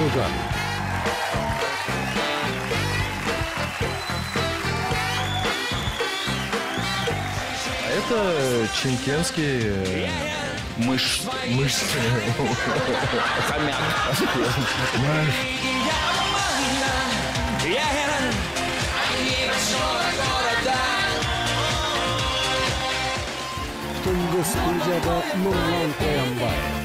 Курган. Это чемкенский Мышь. Хомяк. Түнгі студияда нұрлан қоянбай.